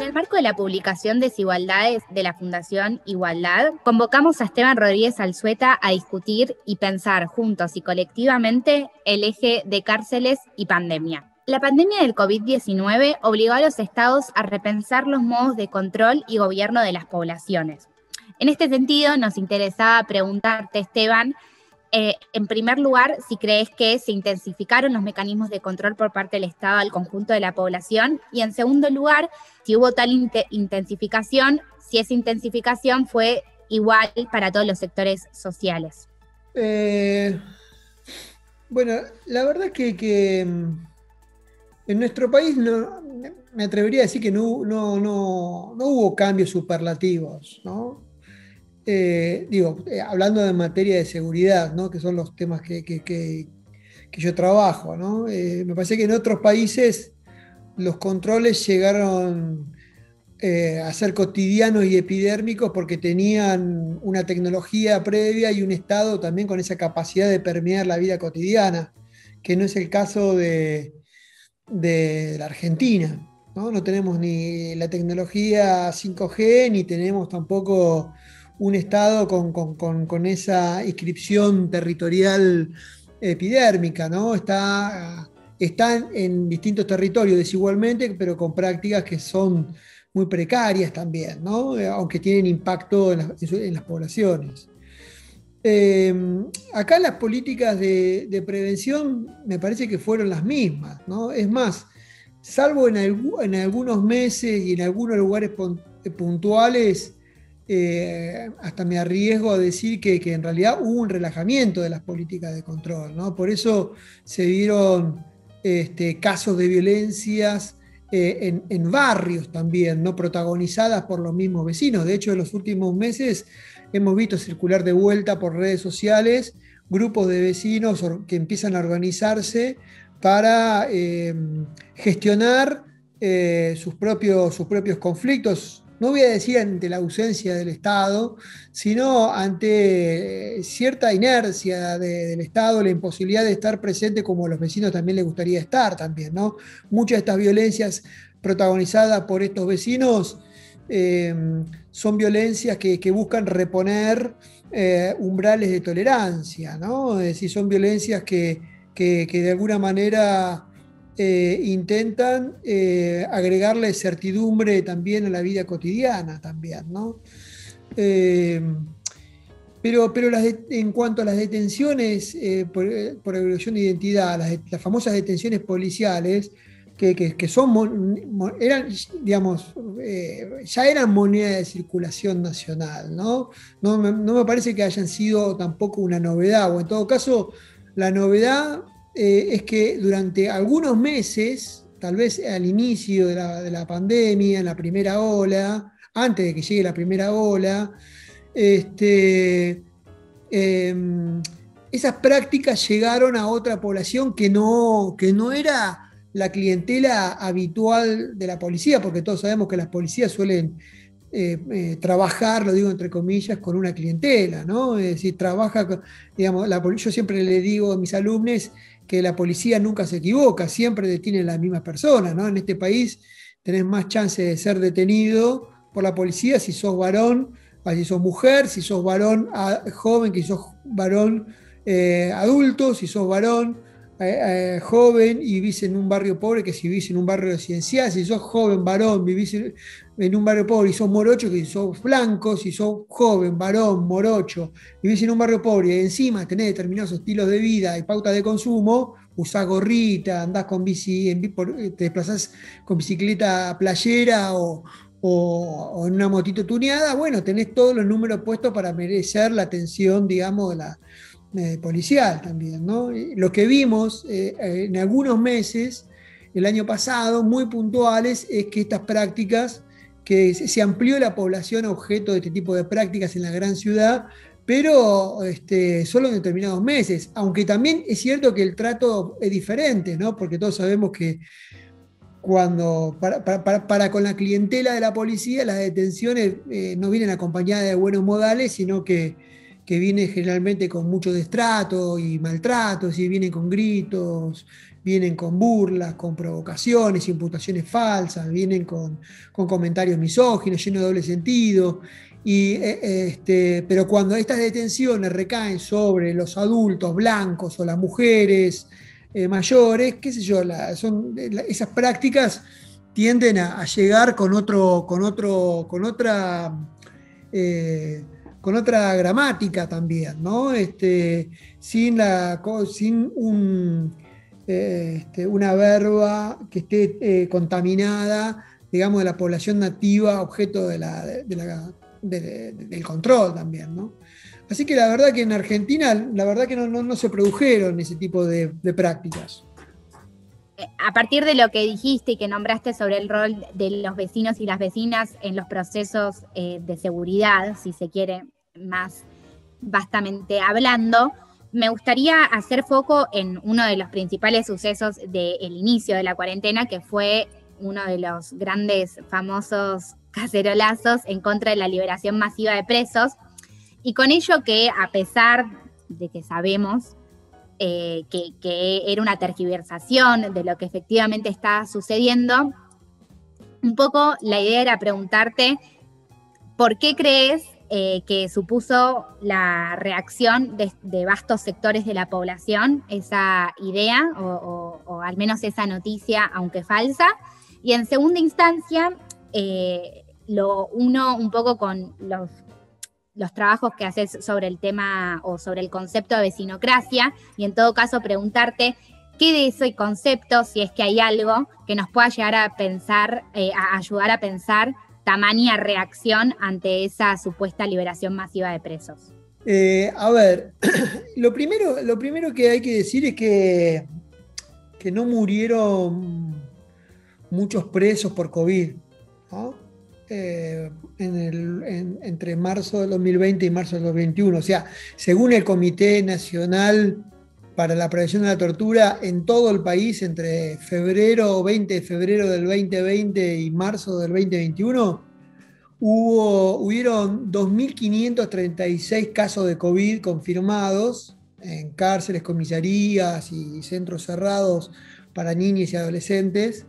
el marco de la publicación Desigualdades de la Fundación Igualdad, convocamos a Esteban Rodríguez Alzueta a discutir y pensar juntos y colectivamente el eje de cárceles y pandemia. La pandemia del COVID-19 obligó a los estados a repensar los modos de control y gobierno de las poblaciones. En este sentido, nos interesaba preguntarte, Esteban, en primer lugar, si crees que se intensificaron los mecanismos de control por parte del Estado al conjunto de la población, y en segundo lugar, si hubo tal intensificación, si esa intensificación fue igual para todos los sectores sociales. Eh, bueno, la verdad que en nuestro país me atrevería a decir que no hubo cambios superlativos, ¿no? Hablando de materia de seguridad, ¿no? Que son los temas que yo trabajo, ¿no? Me parece que en otros países los controles llegaron a ser cotidianos y epidérmicos porque tenían una tecnología previa y un Estado también con esa capacidad de permear la vida cotidiana, que no es el caso de la Argentina, ¿no? No tenemos ni la tecnología 5G, ni tenemos tampoco un Estado con esa inscripción territorial epidérmica, ¿no? Están en distintos territorios desigualmente, pero con prácticas que son muy precarias también, ¿no? Aunque tienen impacto en las poblaciones. Eh, Acá las políticas de prevención me parece que fueron las mismas, ¿no? Es más, salvo en algunos meses y en algunos lugares puntuales, hasta me arriesgo a decir que en realidad hubo un relajamiento de las políticas de control, ¿no? Por eso se vieron casos de violencias en barrios también, ¿no? Protagonizadas por los mismos vecinos. De hecho, en los últimos meses hemos visto circular de vuelta por redes sociales grupos de vecinos que empiezan a organizarse para gestionar sus propios conflictos. No voy a decir ante la ausencia del Estado, sino ante cierta inercia del Estado, la imposibilidad de estar presente como a los vecinos también les gustaría estar también, ¿no? Muchas de estas violencias protagonizadas por estos vecinos eh, son violencias que buscan reponer umbrales de tolerancia, ¿no? Es decir, son violencias que de alguna manera intentan agregarle certidumbre también a la vida cotidiana también, ¿no? Eh, pero en cuanto a las detenciones por evolución de identidad, las famosas detenciones policiales, que son, eran, digamos, ya eran moneda de circulación nacional, ¿no? No me parece que hayan sido tampoco una novedad, o en todo caso, la novedad es que durante algunos meses, tal vez al inicio de la pandemia, en la primera ola, antes de que llegue la primera ola, este, eh, esas prácticas llegaron a otra población que no era la clientela habitual de la policía, porque todos sabemos que las policías suelen trabajar, lo digo entre comillas, con una clientela, ¿no? Es decir, digamos, yo siempre le digo a mis alumnos que la policía nunca se equivoca, siempre detiene a la misma persona, ¿no? En este país tenés más chance de ser detenido por la policía si sos varón, si sos mujer, si sos varón joven, que sos varón adulto, si sos varón joven y vivís en un barrio pobre, que si vivís en un barrio residencial, si sos joven, varón, vivís en un barrio pobre y sos morocho, que si sos blanco, si sos joven, varón, morocho, vivís en un barrio pobre y encima tenés determinados estilos de vida y pautas de consumo, usás gorrita, andás con bici, te desplazás con bicicleta playera o en una motito tuneada, bueno, tenés todos los números puestos para merecer la atención, digamos, de la policial también, ¿no? Lo que vimos en algunos meses, el año pasado, muy puntuales, es que estas prácticas, que se amplió la población objeto de este tipo de prácticas en la gran ciudad, pero solo en determinados meses, aunque también es cierto que el trato es diferente, ¿no? Porque todos sabemos que para con la clientela de la policía, las detenciones no vienen acompañadas de buenos modales, sino que viene generalmente con mucho destrato y maltratos, y vienen con gritos, vienen con burlas, con provocaciones, imputaciones falsas, vienen con comentarios misóginos, llenos de doble sentido. Pero cuando estas detenciones recaen sobre los adultos blancos o las mujeres mayores, qué sé yo, esas prácticas tienden a llegar con otra gramática también, ¿no? Sin una verba que esté contaminada, digamos, de la población nativa, objeto del control también, ¿no? Así que la verdad que en Argentina, la verdad que no se produjeron ese tipo de prácticas. A partir de lo que dijiste y que nombraste sobre el rol de los vecinos y las vecinas en los procesos de seguridad, si se quiere, más vastamente hablando, me gustaría hacer foco en uno de los principales sucesos del inicio de la cuarentena, que fue uno de los grandes famosos cacerolazos en contra de la liberación masiva de presos, y con ello que, a pesar de que sabemos que era una tergiversación de lo que efectivamente está sucediendo, un poco la idea era preguntarte ¿por qué crees que supuso la reacción de vastos sectores de la población esa idea o al menos esa noticia, aunque falsa? Y en segunda instancia, lo uno un poco con los trabajos que haces sobre el tema o sobre el concepto de vecinocracia, y en todo caso preguntarte qué de ese concepto, si es que hay algo que nos pueda llegar a pensar, a ayudar a pensar tamaña reacción ante esa supuesta liberación masiva de presos. A ver, lo primero que hay que decir es que no murieron muchos presos por COVID, ¿no? Entre marzo del 2020 y marzo del 2021. O sea, según el Comité Nacional para la Prevención de la Tortura, en todo el país, entre 20 de febrero del 2020 y marzo del 2021, hubieron 2.536 casos de COVID confirmados en cárceles, comisarías y centros cerrados para niños y adolescentes.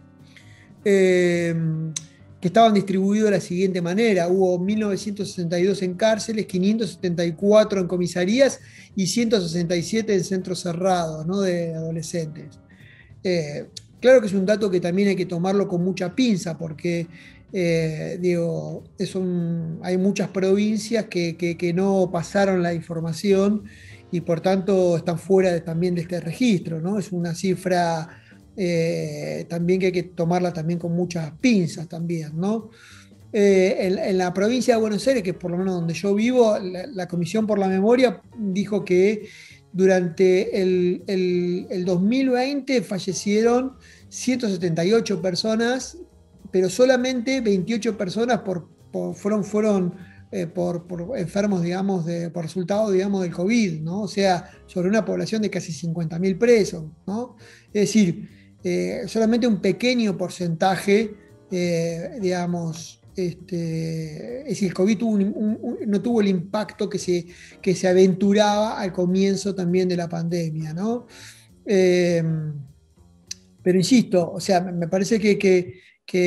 Que estaban distribuidos de la siguiente manera: hubo 1.962 en cárceles, 574 en comisarías y 167 en centros cerrados, ¿no?, de adolescentes. Claro que es un dato que también hay que tomarlo con mucha pinza, porque hay muchas provincias que no pasaron la información y por tanto están fuera también de este registro, ¿no? Es una cifra también que hay que tomarla también con muchas pinzas también, ¿no? En la provincia de Buenos Aires, que es por lo menos donde yo vivo, la Comisión por la Memoria dijo que durante el 2020 fallecieron 178 personas, pero solamente 28 personas fueron por enfermos, digamos, por resultado, digamos, del COVID, ¿no? O sea, sobre una población de casi 50.000 presos, ¿no? Es decir, solamente un pequeño porcentaje, digamos, es decir, el COVID no tuvo el impacto que se aventuraba al comienzo también de la pandemia, ¿no? Pero insisto, o sea, me parece que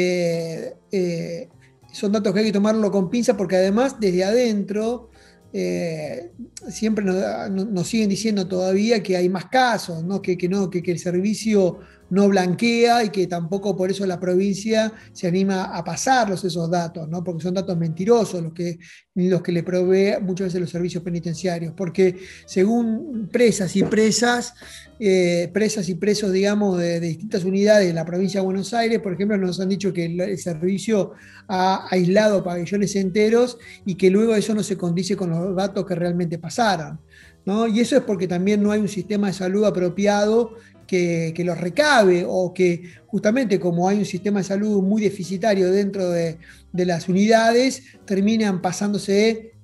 son datos que hay que tomarlo con pinza, porque además desde adentro siempre nos siguen diciendo todavía que hay más casos, ¿no? Que el servicio no blanquea y que tampoco por eso la provincia se anima a pasarlos esos datos, ¿no? Porque son datos mentirosos los que le provee muchas veces los servicios penitenciarios, porque según presas y presos, digamos, de distintas unidades de la provincia de Buenos Aires, por ejemplo, nos han dicho que el servicio ha aislado pabellones enteros y que luego eso no se condice con los datos que realmente pasaron, ¿no? Y eso es porque también no hay un sistema de salud apropiado que los recabe, o que justamente como hay un sistema de salud muy deficitario dentro de las unidades, terminan pasándose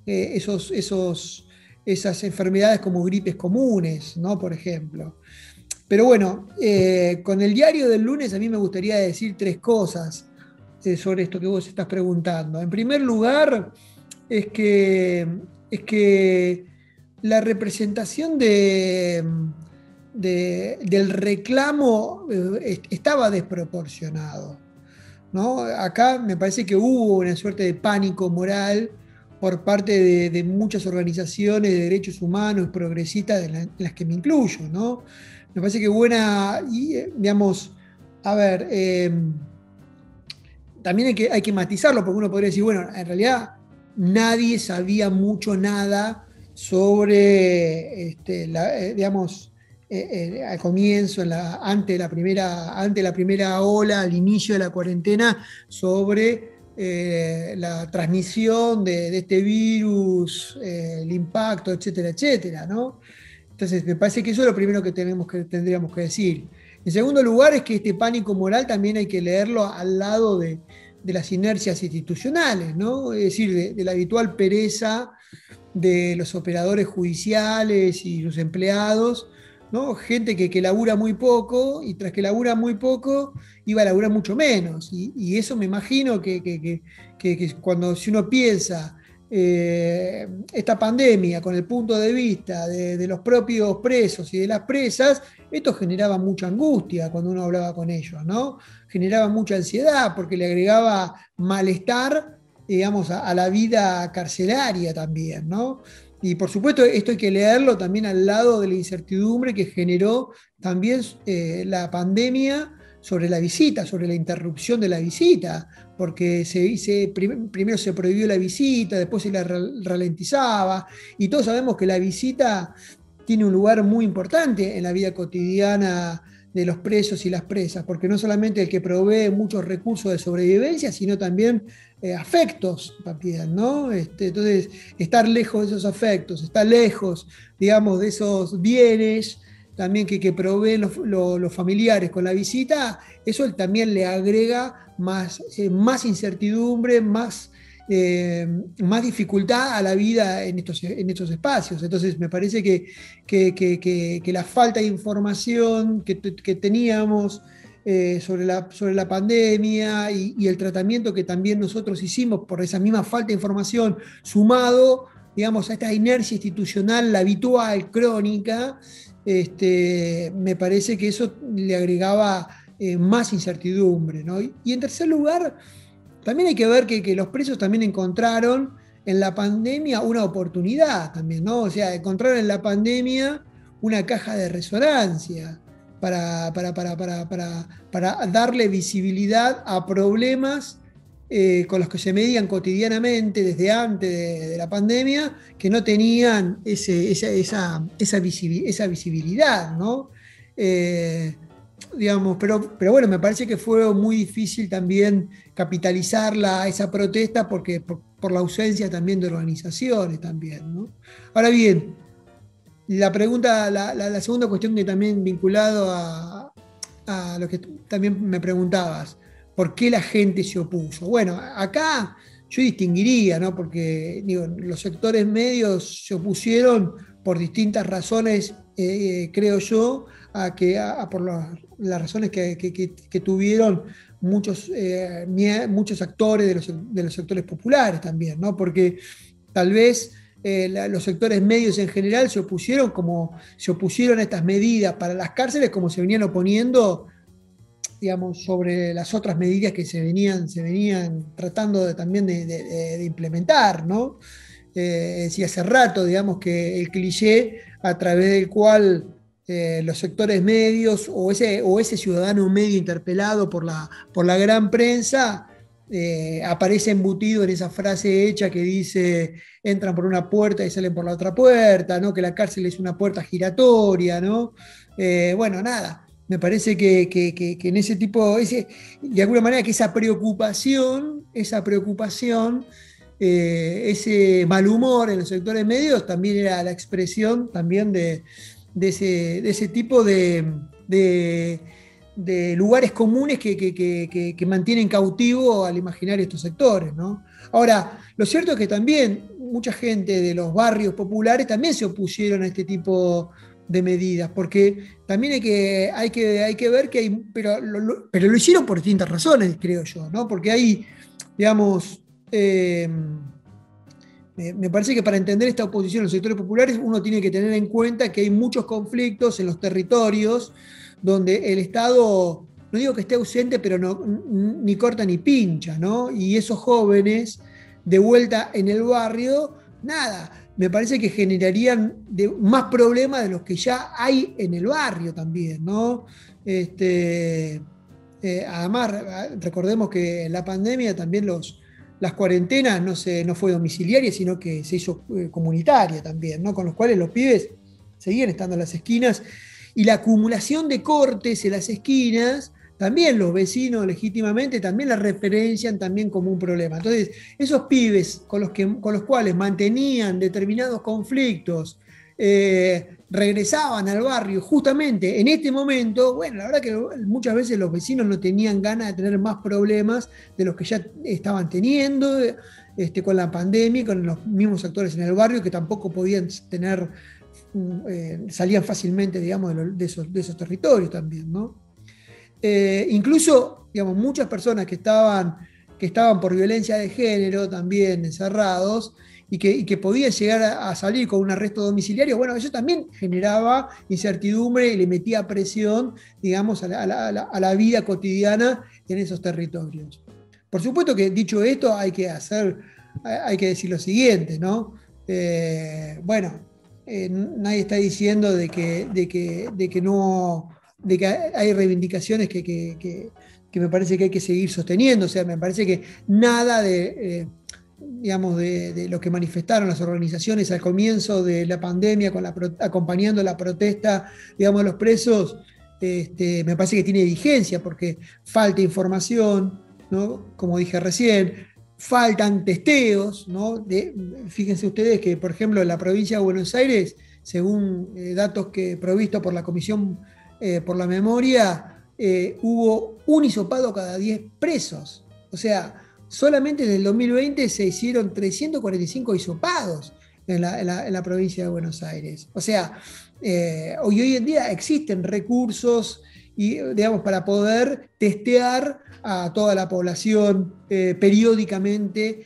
esas enfermedades como gripes comunes, ¿no?, por ejemplo. Pero bueno, con el diario del lunes a mí me gustaría decir tres cosas sobre esto que vos estás preguntando. En primer lugar, es que la representación de del reclamo estaba desproporcionado, ¿no? Acá me parece que hubo una suerte de pánico moral por parte de muchas organizaciones de derechos humanos progresistas, en las que me incluyo, ¿no? Me parece que buena, y, digamos, a ver, también hay que matizarlo, porque uno podría decir, bueno, en realidad nadie sabía mucho nada sobre, digamos, al comienzo, ante la primera ola, al inicio de la cuarentena, sobre la transmisión de este virus, el impacto, etcétera, etcétera, ¿no? Entonces, me parece que eso es lo primero que tendríamos que decir. En segundo lugar, es que este pánico moral también hay que leerlo al lado de las inercias institucionales, ¿no? Es decir, de la habitual pereza de los operadores judiciales y sus empleados, ¿no? Gente que labura muy poco, y tras que labura muy poco, iba a laburar mucho menos. Y eso me imagino que cuando, si uno piensa esta pandemia con el punto de vista de los propios presos y de las presas, esto generaba mucha angustia cuando uno hablaba con ellos, ¿no? Generaba mucha ansiedad porque le agregaba malestar, digamos, a la vida carcelaria también, ¿no? Y por supuesto esto hay que leerlo también al lado de la incertidumbre que generó también la pandemia sobre la visita, sobre la interrupción de la visita, porque primero se prohibió la visita, después se la ralentizaba, y todos sabemos que la visita tiene un lugar muy importante en la vida cotidiana de los presos y las presas, porque no solamente el que provee muchos recursos de sobrevivencia, sino también afectos también, ¿no? Entonces, estar lejos de esos afectos, estar lejos, digamos, de esos bienes también que proveen los familiares con la visita, eso también le agrega más incertidumbre, más dificultad a la vida en estos espacios. Entonces, me parece que la falta de información que teníamos sobre la pandemia y el tratamiento que también nosotros hicimos por esa misma falta de información, sumado, digamos, a esta inercia institucional, la habitual, crónica, me parece que eso le agregaba más incertidumbre, ¿no? Y en tercer lugar, también hay que ver que los presos también encontraron en la pandemia una oportunidad también, ¿no? O sea, encontraron en la pandemia una caja de resonancia para darle visibilidad a problemas con los que se medían cotidianamente desde antes de la pandemia, que no tenían esa visibilidad, ¿no? Digamos, pero bueno, me parece que fue muy difícil también capitalizarla, esa protesta, porque por la ausencia también de organizaciones también, ¿no? Ahora bien, la pregunta, la segunda cuestión, que también vinculado a lo que también me preguntabas, ¿por qué la gente se opuso? Bueno, acá yo distinguiría, ¿no? Porque digo, los sectores medios se opusieron por distintas razones, creo yo, por las razones que tuvieron muchos actores de los sectores populares también, ¿no? Porque tal vez los sectores medios en general se opusieron a estas medidas para las cárceles, como se venían oponiendo, digamos, sobre las otras medidas que se venían tratando también de implementar, ¿no? Decía hace rato, digamos, que el cliché a través del cual los sectores medios o ese ciudadano medio interpelado por la gran prensa aparece embutido en esa frase hecha que dice: entran por una puerta y salen por la otra puerta, ¿no? Que la cárcel es una puerta giratoria, ¿no? Bueno, nada. Me parece que en ese tipo, de alguna manera, que esa preocupación, ese mal humor en los sectores medios también era la expresión también de ese tipo de lugares comunes que mantienen cautivo al imaginario estos sectores, ¿no? Ahora, lo cierto es que también mucha gente de los barrios populares también se opusieron a este tipo de medidas, porque también hay que ver que hay, pero lo hicieron por distintas razones, creo yo, ¿no? Porque hay, digamos, Me parece que para entender esta oposición a los sectores populares uno tiene que tener en cuenta que hay muchos conflictos en los territorios donde el Estado, no digo que esté ausente, pero no, ni corta ni pincha, ¿no? Y esos jóvenes de vuelta en el barrio, nada, me parece que generarían más problemas de los que ya hay en el barrio también, ¿no? Además, recordemos que en la pandemia también las cuarentenas no fue domiciliaria, sino que se hizo comunitaria también, ¿no? Con los cuales los pibes seguían estando en las esquinas. Y la acumulación de cortes en las esquinas, también los vecinos legítimamente también la referencian también como un problema. Entonces, esos pibes con los cuales mantenían determinados conflictos, regresaban al barrio justamente en este momento, bueno, la verdad que muchas veces los vecinos no tenían ganas de tener más problemas de los que ya estaban teniendo con la pandemia, con los mismos actores en el barrio que tampoco podían tener, salían fácilmente, digamos, de esos territorios también, ¿no? Incluso, digamos, muchas personas que estaban por violencia de género también encerrados y que podían llegar a salir con un arresto domiciliario, bueno, eso también generaba incertidumbre y le metía presión, digamos, a la vida cotidiana en esos territorios. Por supuesto que dicho esto hay que decir lo siguiente, ¿no? Bueno, nadie está diciendo de que no, de que hay reivindicaciones que me parece que hay que seguir sosteniendo. O sea, me parece que nada digamos, de lo que manifestaron las organizaciones al comienzo de la pandemia, acompañando la protesta, digamos, de los presos, me parece que tiene vigencia porque falta información, ¿no? Como dije recién, faltan testeos, ¿no? Fíjense ustedes que, por ejemplo, en la provincia de Buenos Aires, según datos provistos por la Comisión por la Memoria, hubo un hisopado cada 10 presos. O sea, solamente en el 2020 se hicieron 345 hisopados en la provincia de Buenos Aires. O sea, hoy en día existen recursos digamos, para poder testear a toda la población periódicamente,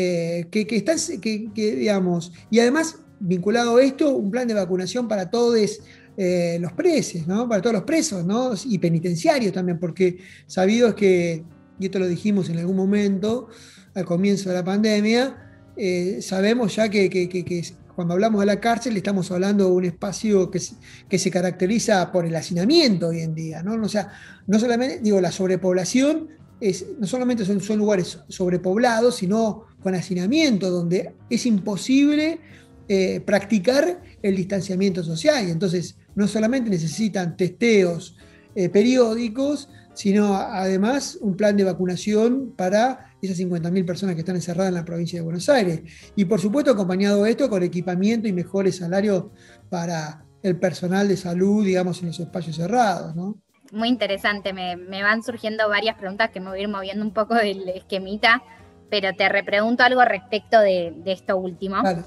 digamos, y además, vinculado a esto, un plan de vacunación para todos los presos, ¿no? Para todos los presos, ¿no? Y penitenciarios también, porque sabido es que, y esto lo dijimos en algún momento, al comienzo de la pandemia, sabemos ya que cuando hablamos de la cárcel estamos hablando de un espacio que se caracteriza por el hacinamiento hoy en día, ¿no? O sea, no solamente, digo, la sobrepoblación, no solamente son lugares sobrepoblados, sino con hacinamiento, donde es imposible practicar el distanciamiento social. Y entonces no solamente necesitan testeos periódicos, sino además un plan de vacunación para esas 50.000 personas que están encerradas en la provincia de Buenos Aires. Y por supuesto acompañado de esto con equipamiento y mejores salarios para el personal de salud, digamos, en los espacios cerrados, ¿no? Muy interesante, me van surgiendo varias preguntas que me voy a ir moviendo un poco del esquemita, pero te repregunto algo respecto de esto último. Claro.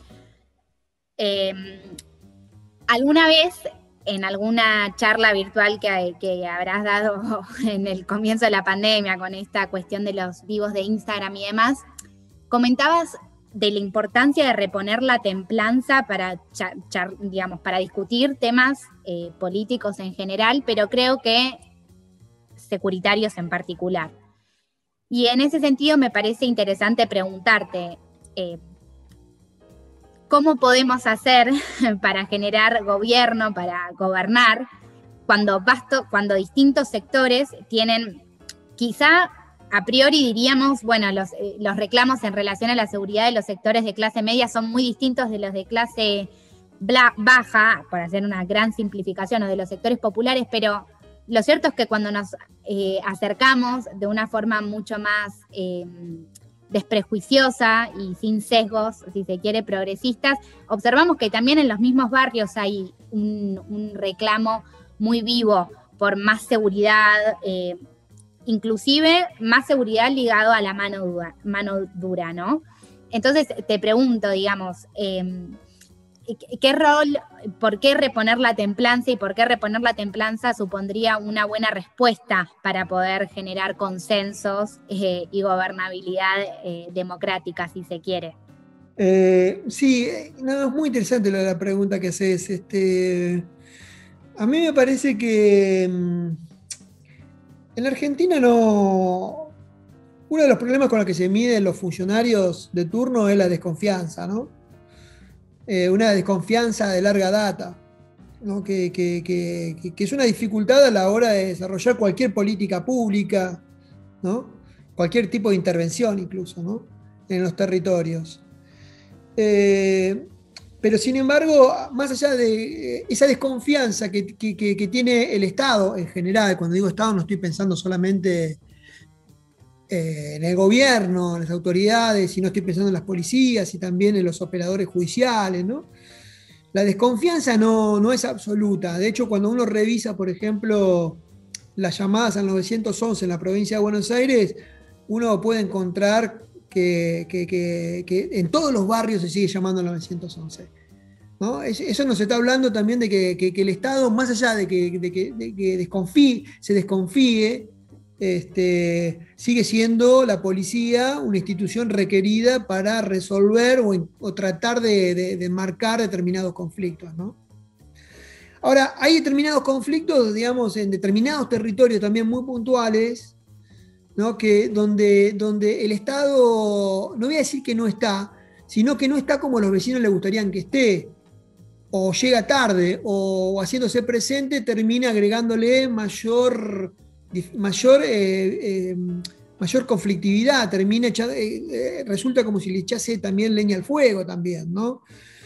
¿Alguna vez en alguna charla virtual que habrás dado en el comienzo de la pandemia con esta cuestión de los vivos de Instagram y demás, comentabas de la importancia de reponer la templanza para, digamos, para discutir temas políticos en general, pero creo que securitarios en particular? Y en ese sentido me parece interesante preguntarte, ¿cómo podemos hacer para generar gobierno, para gobernar, cuando distintos sectores tienen, quizá a priori diríamos, bueno, los reclamos en relación a la seguridad de los sectores de clase media son muy distintos de los de clase baja, por hacer una gran simplificación, o de los sectores populares, pero lo cierto es que cuando nos acercamos de una forma mucho más desprejuiciosa y sin sesgos, si se quiere, progresistas, observamos que también en los mismos barrios hay un reclamo muy vivo por más seguridad, inclusive más seguridad ligado a la mano dura, ¿no? Entonces te pregunto, digamos, ¿qué rol, por qué reponer la templanza y por qué reponer la templanza supondría una buena respuesta para poder generar consensos y gobernabilidad democrática, si se quiere? Sí, no, es muy interesante la pregunta que haces. A mí me parece que en la Argentina no. Uno de los problemas con los que se miden los funcionarios de turno es la desconfianza, ¿no? Una desconfianza de larga data, ¿no? Que es una dificultad a la hora de desarrollar cualquier política pública, ¿no? Cualquier tipo de intervención incluso, ¿no? En los territorios. Eh, pero sin embargo, más allá de esa desconfianza que tiene el Estado en general, cuando digo Estado no estoy pensando solamente en el gobierno, en las autoridades, sino estoy pensando en las policías y también en los operadores judiciales, ¿no? La desconfianza no es absoluta. De hecho, cuando uno revisa, por ejemplo, las llamadas al 911 en la provincia de Buenos Aires, uno puede encontrar que en todos los barrios se sigue llamando al 911. ¿No? Eso nos está hablando también de que el Estado, más allá de que se desconfíe, sigue siendo la policía una institución requerida para resolver o tratar de marcar determinados conflictos, ¿no? Ahora, hay determinados conflictos, digamos, en determinados territorios también muy puntuales, ¿no? Donde el Estado, no voy a decir que no está, sino que no está como los vecinos les gustarían que esté, o llega tarde, o haciéndose presente termina agregándole mayor, mayor conflictividad, resulta como si le echase también leña al fuego también, ¿no?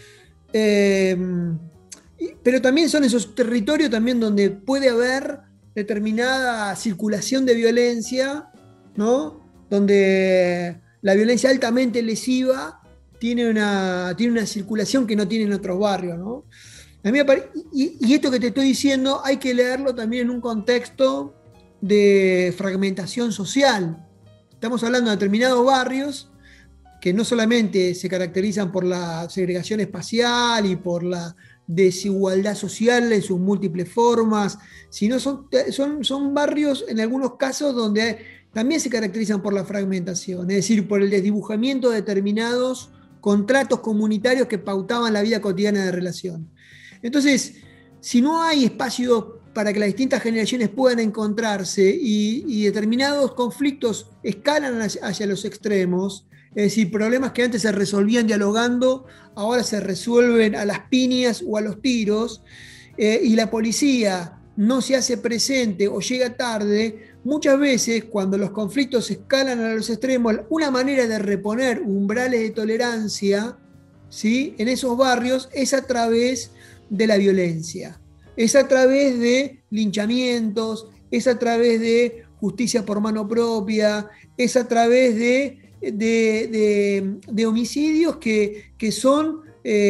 Eh, pero también son esos territorios también donde puede haber determinada circulación de violencia, ¿no? Donde la violencia altamente lesiva tiene una circulación que no tiene en otros barrios, ¿no? Y esto que te estoy diciendo hay que leerlo también en un contexto de fragmentación social. Estamos hablando de determinados barrios que no solamente se caracterizan por la segregación espacial y por la desigualdad social en sus múltiples formas, sino son barrios en algunos casos donde también se caracterizan por la fragmentación, es decir, por el desdibujamiento de determinados contratos comunitarios que pautaban la vida cotidiana de relación. Entonces, si no hay espacio para que las distintas generaciones puedan encontrarse y determinados conflictos escalan hacia los extremos, es decir, problemas que antes se resolvían dialogando, ahora se resuelven a las piñas o a los tiros, y la policía no se hace presente o llega tarde, muchas veces cuando los conflictos escalan a los extremos, una manera de reponer umbrales de tolerancia, ¿sí?, en esos barrios es a través de la violencia, es a través de linchamientos, es a través de justicia por mano propia, es a través de homicidios que son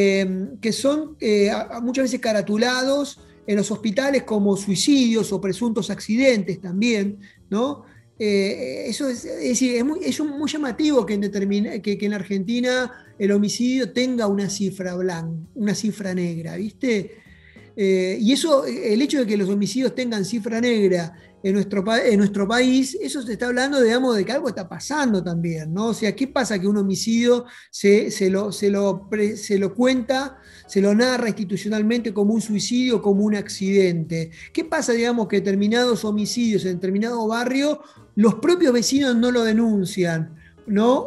muchas veces caratulados en los hospitales como suicidios o presuntos accidentes también, ¿no? Eso es decir, es muy llamativo que en Argentina el homicidio tenga una cifra blanca, una cifra negra, ¿viste? Y eso, el hecho de que los homicidios tengan cifra negra en nuestro país, eso se está hablando, digamos, de que algo está pasando también, ¿no? O sea, ¿qué pasa que un homicidio se lo cuenta, se lo narra institucionalmente como un suicidio, como un accidente? ¿Qué pasa, digamos, que determinados homicidios en determinado barrio, los propios vecinos no lo denuncian, ¿no?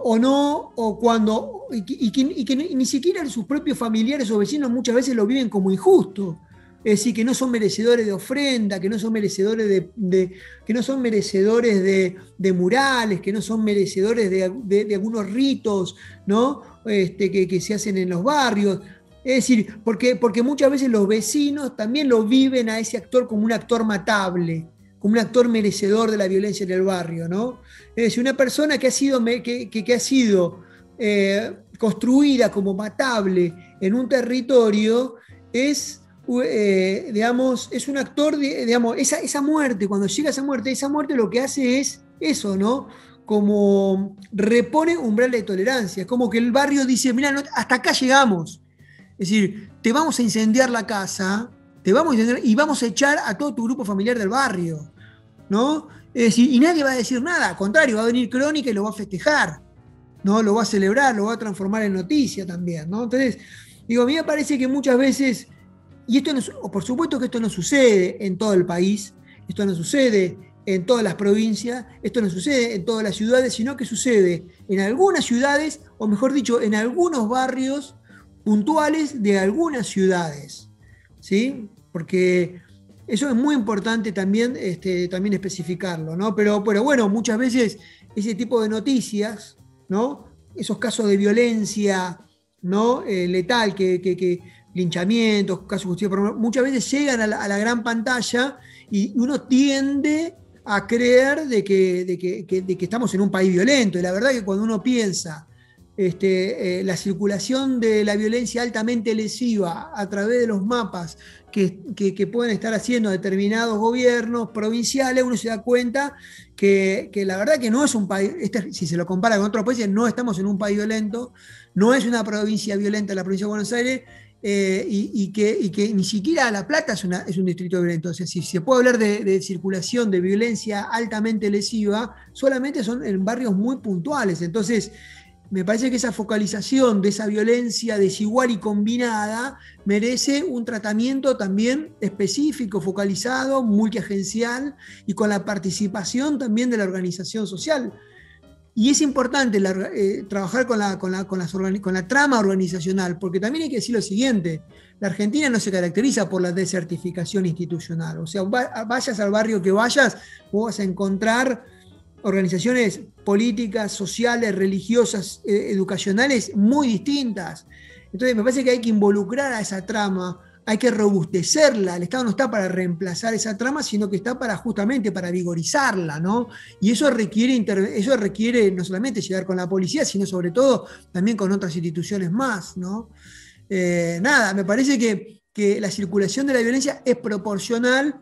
Y que ni siquiera sus propios familiares o vecinos muchas veces lo viven como injusto? Es decir, que no son merecedores de ofrenda, que no son merecedores de murales, que no son merecedores de algunos ritos, ¿no? Que se hacen en los barrios. Es decir, porque muchas veces los vecinos también lo viven a ese actor como un actor matable, como un actor merecedor de la violencia en el barrio, ¿no? Es decir, una persona que ha sido construida como matable en un territorio digamos, es un actor, digamos, esa muerte, cuando llega esa muerte lo que hace es eso, ¿no? Como repone umbral de tolerancia, es como que el barrio dice, mira, hasta acá llegamos. Es decir, te vamos a incendiar la casa, y vamos a echar a todo tu grupo familiar del barrio, ¿no? Es decir, y nadie va a decir nada, al contrario, va a venir Crónica y lo va a festejar. ¿no? Lo va a celebrar, lo va a transformar en noticia también, ¿no? Entonces, digo, a mí me parece que muchas veces, y esto no, por supuesto que esto no sucede en todo el país, esto no sucede en todas las provincias, esto no sucede en todas las ciudades, sino que sucede en algunas ciudades, o mejor dicho, en algunos barrios puntuales de algunas ciudades, ¿sí? Porque eso es muy importante también, también especificarlo, ¿no? Pero bueno, muchas veces ese tipo de noticias, ¿no? Esos casos de violencia, ¿no? Letal, linchamientos, casos de justicia, muchas veces llegan a la gran pantalla y uno tiende a creer de que estamos en un país violento. Y la verdad que cuando uno piensa la circulación de la violencia altamente lesiva a través de los mapas que pueden estar haciendo determinados gobiernos provinciales, uno se da cuenta que la verdad que no es un país, si se lo compara con otros países, no estamos en un país violento, no es una provincia violenta la provincia de Buenos Aires, y que ni siquiera La Plata es un distrito violento. O sea, si se puede hablar de circulación de violencia altamente lesiva, solamente son en barrios muy puntuales. Entonces, me parece que esa focalización de esa violencia desigual y combinada merece un tratamiento también específico, focalizado, multiagencial y con la participación también de la organización social. Y es importante trabajar con la trama organizacional, porque también hay que decir lo siguiente: la Argentina no se caracteriza por la desertificación institucional. O sea, vayas al barrio que vayas, vos vas a encontrar organizaciones políticas, sociales, religiosas, educacionales muy distintas. Entonces me parece que hay que involucrar a esa trama, hay que robustecerla. El Estado no está para reemplazar esa trama, sino que está justamente para vigorizarla, ¿no? Y eso requiere no solamente llegar con la policía, sino sobre todo también con otras instituciones más, ¿no? Me parece que la circulación de la violencia es proporcional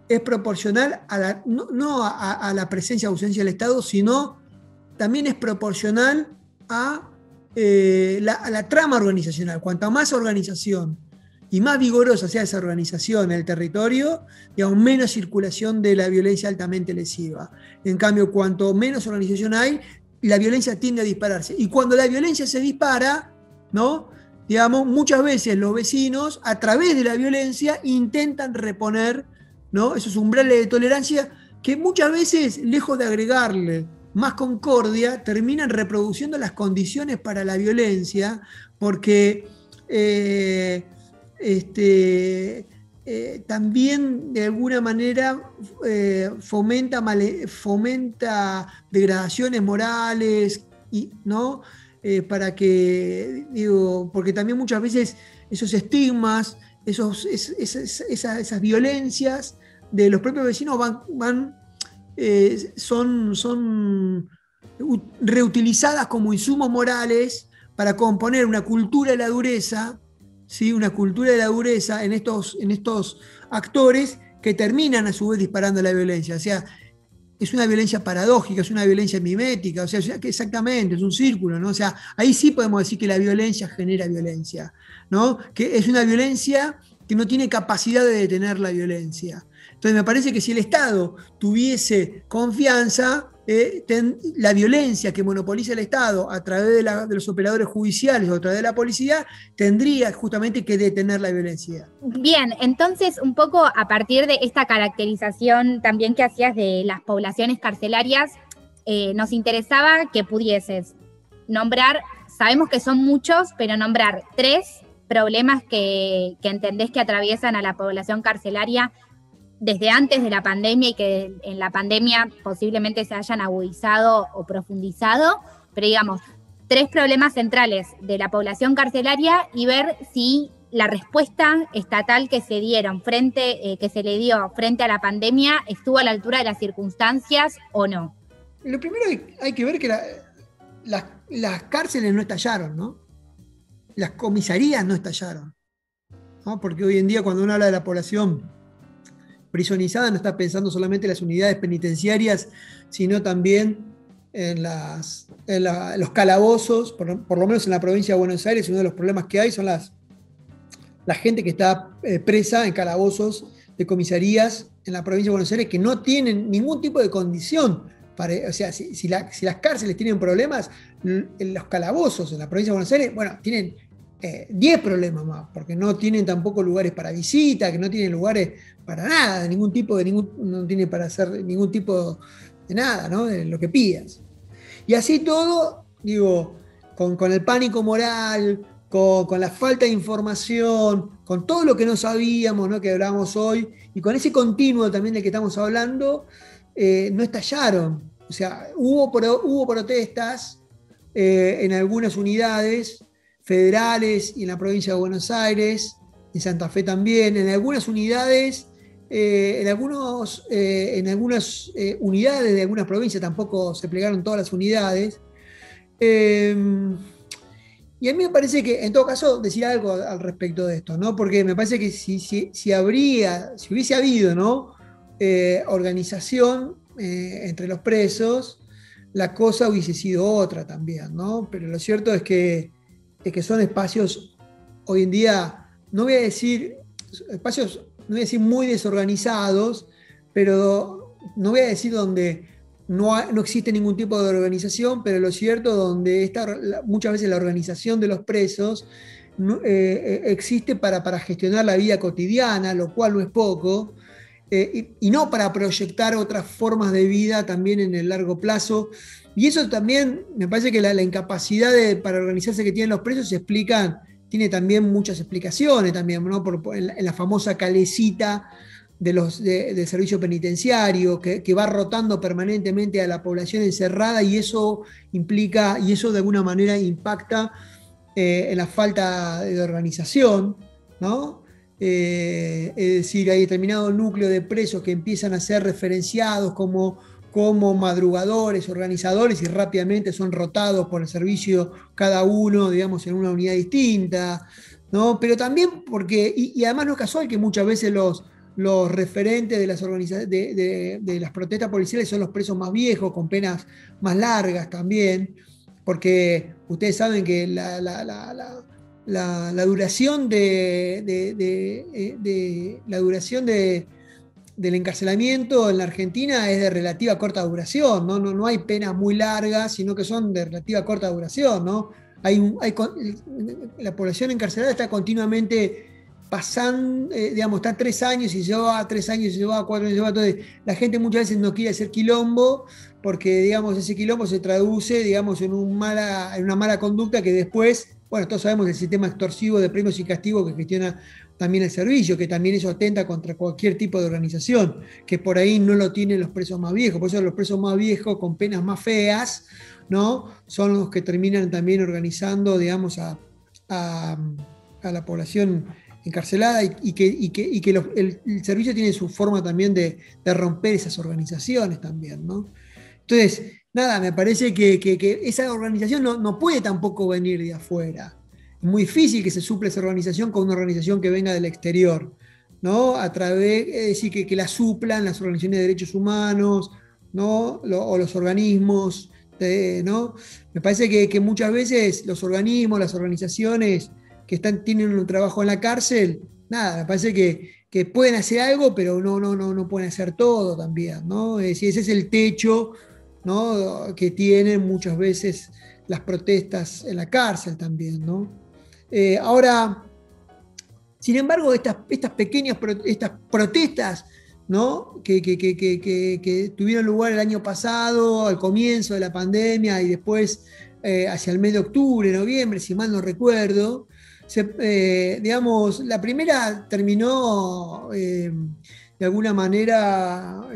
no a la presencia o ausencia del Estado, sino también es proporcional a la trama organizacional. Cuanta más organización y más vigorosa sea esa organización en el territorio, digamos, menos circulación de la violencia altamente lesiva. En cambio, cuanto menos organización hay, la violencia tiende a dispararse. Y cuando la violencia se dispara, ¿no? Digamos, muchas veces los vecinos, a través de la violencia, intentan reponer, ¿no? Esos umbrales de tolerancia que muchas veces, lejos de agregarle más concordia, terminan reproduciendo las condiciones para la violencia, porque también de alguna manera fomenta degradaciones morales, ¿no? Para que, porque también muchas veces esos estigmas, esas violencias de los propios vecinos son reutilizadas como insumos morales para componer una cultura de la dureza, ¿sí? Una cultura de la dureza en estos actores que terminan a su vez disparando la violencia. O sea, es una violencia paradójica, es una violencia mimética, o sea, que exactamente, es un círculo, ¿no? O sea, ahí sí podemos decir que la violencia genera violencia, ¿no? Que es una violencia que no tiene capacidad de detener la violencia. Entonces me parece que si el Estado tuviese confianza, la violencia que monopoliza el Estado a través de los operadores judiciales o a través de la policía, tendría justamente que detener la violencia. Bien, entonces un poco a partir de esta caracterización también que hacías de las poblaciones carcelarias, nos interesaba que pudieses nombrar, sabemos que son muchos, pero nombrar 3 problemas que entendés que atraviesan a la población carcelaria desde antes de la pandemia y que en la pandemia posiblemente se hayan agudizado o profundizado, pero digamos, 3 problemas centrales de la población carcelaria y ver si la respuesta estatal que se dieron que se le dio frente a la pandemia estuvo a la altura de las circunstancias o no. Lo primero hay que ver que las cárceles no estallaron, ¿no? Las comisarías no estallaron, ¿no? Porque hoy en día cuando uno habla de la población prisonizada no está pensando solamente en las unidades penitenciarias, sino también en los calabozos, por lo menos en la provincia de Buenos Aires. Uno de los problemas que hay son la gente que está presa en calabozos de comisarías en la provincia de Buenos Aires, que no tienen ningún tipo de condición O sea, si las cárceles tienen problemas, los calabozos en la provincia de Buenos Aires, bueno, tienen 10 problemas más, porque no tienen tampoco lugares para visita, que no tienen lugares para nada, de ningún tipo, no tiene para hacer ningún tipo de nada, ¿no? De lo que pidas. Y así todo, digo, con el pánico moral, con la falta de información, con todo lo que no sabíamos, ¿no? Que hablábamos hoy, y con ese continuo también del que estamos hablando, no estallaron. O sea, hubo protestas en algunas unidades federales y en la provincia de Buenos Aires, en Santa Fe también, en algunas unidades, en algunas unidades de algunas provincias, tampoco se plegaron todas las unidades. Y a mí me parece que, en todo caso, decir algo al respecto de esto, ¿no? Porque me parece que si hubiese habido, ¿no? Organización entre los presos, la cosa hubiese sido otra también, ¿no? Pero lo cierto es que son espacios hoy en día, no voy a decir muy desorganizados, pero no voy a decir donde no existe ningún tipo de organización, pero lo cierto donde muchas veces la organización de los presos existe para gestionar la vida cotidiana, lo cual no es poco, y no para proyectar otras formas de vida también en el largo plazo. Y eso también, me parece que la incapacidad para organizarse que tienen los presos tiene también muchas explicaciones también, ¿no? En la famosa calecita del servicio penitenciario, que va rotando permanentemente a la población encerrada, y eso de alguna manera impacta en la falta de organización, ¿no? Es decir, hay determinado núcleo de presos que empiezan a ser referenciados como madrugadores, organizadores, y rápidamente son rotados por el servicio, cada uno, digamos, en una unidad distinta, ¿no? Pero también porque, y además no es casual que muchas veces los referentes de las protestas policiales son los presos más viejos, con penas más largas también, porque ustedes saben que la duración del encarcelamiento en la Argentina es de relativa corta duración, ¿no? No hay penas muy largas, sino que son de relativa corta duración, ¿no? La población encarcelada está continuamente pasando, digamos, está 3 años y se va 3 años y se va 4 años y se va. Entonces, la gente muchas veces no quiere hacer quilombo porque, digamos, ese quilombo se traduce, digamos, en una mala conducta que después, bueno, todos sabemos el sistema extorsivo de premios y castigos que gestiona también el servicio, que también eso atenta contra cualquier tipo de organización, que por ahí no lo tienen los presos más viejos. Por eso los presos más viejos con penas más feas, ¿no? Son los que terminan también organizando, digamos, a la población encarcelada, y que el servicio tiene su forma también de romper esas organizaciones también, ¿no? Entonces, nada, me parece que esa organización no puede tampoco venir de afuera. Es muy difícil que se supla esa organización con una organización que venga del exterior, ¿no? Es decir, que la suplan las organizaciones de derechos humanos, ¿no? O los organismos, ¿no? Me parece que muchas veces los organismos, las organizaciones que tienen un trabajo en la cárcel, nada, me parece que pueden hacer algo, pero no pueden hacer todo también, ¿no? Es decir, ese es el techo, ¿no? Que tienen muchas veces las protestas en la cárcel también, ¿no? Ahora, sin embargo, estas protestas, ¿no? que tuvieron lugar el año pasado, al comienzo de la pandemia, y después hacia el mes de octubre, noviembre, si mal no recuerdo, digamos, la primera terminó de alguna manera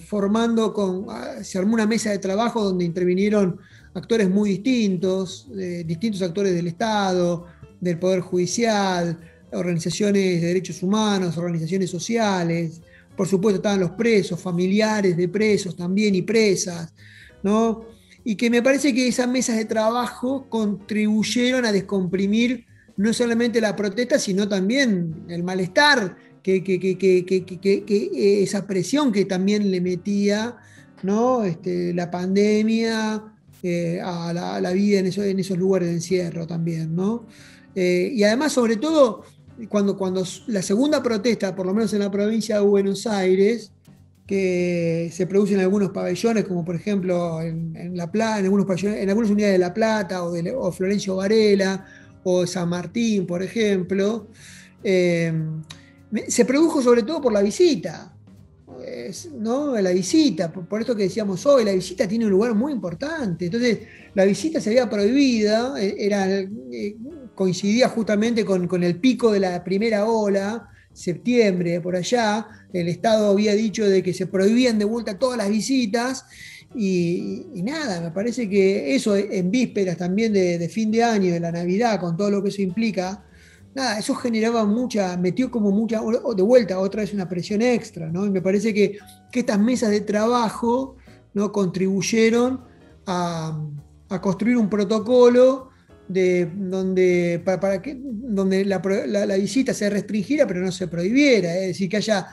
se armó una mesa de trabajo donde intervinieron actores muy distintos, distintos actores del Estado, del Poder Judicial, organizaciones de derechos humanos, organizaciones sociales, por supuesto estaban los presos, familiares de presos también y presas, ¿no? Y que me parece que esas mesas de trabajo contribuyeron a descomprimir no solamente la protesta, sino también el malestar, esa presión que también le metía, ¿no? La pandemia a la vida en esos lugares de encierro también, ¿no? Y además, sobre todo, cuando la segunda protesta, por lo menos en la provincia de Buenos Aires, que se producen en algunos pabellones, como por ejemplo en La Plata, en algunos pabellones, en algunas unidades de La Plata o Florencio Varela o San Martín, por ejemplo, eh, se produjo sobre todo por la visita, ¿no? La visita, por esto que decíamos hoy, la visita tiene un lugar muy importante. Entonces, la visita se había prohibida, coincidía justamente con el pico de la primera ola, septiembre, por allá. El Estado había dicho de que se prohibían de vuelta todas las visitas. Y nada, me parece que eso en vísperas también de fin de año, de la Navidad, con todo lo que eso implica, nada, eso generaba metió como mucha, de vuelta, otra vez una presión extra, ¿no? Y me parece que estas mesas de trabajo, ¿no? Contribuyeron a, a construir un protocolo donde la visita se restringiera, pero no se prohibiera, es decir, que haya